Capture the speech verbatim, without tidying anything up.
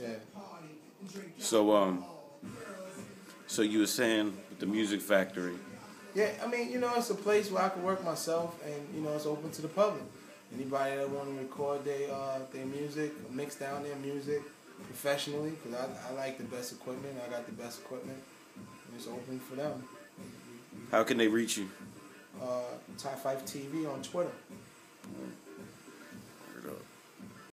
Yeah. So um, so you were saying with the Music Factory. Yeah, I mean, you know, it's a place where I can work myself, and you know, it's open to the public. Anybody that want to record their uh, their music, mix down their music professionally, because I, I like the best equipment. I got the best equipment. And it's open for them. How can they reach you? Uh, Top five T V on Twitter.